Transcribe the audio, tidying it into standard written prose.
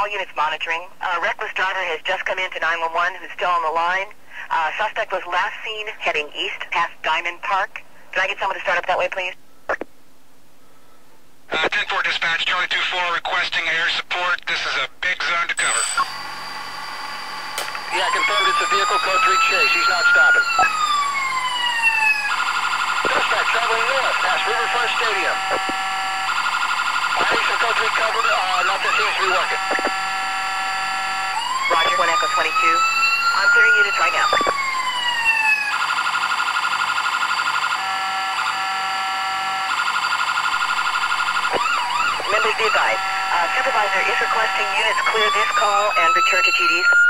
all units monitoring. Reckless driver has just come into 911 who's still on the line. Suspect was last seen heading east past Diamond Park. Can I get someone to start up that way, please? 10-4 dispatch, Charlie 2-4 requesting air support. This is a big zone to cover. Yeah, confirmed it's a vehicle code 3 chase. He's not stopping. Suspect traveling north past Riverfront Stadium. Violation code 3 covered. Nothing seems to be working. Roger, 1 Echo 22. I'm clearing units right now. Members be advised. Supervisor is requesting units clear this call and return to TDs.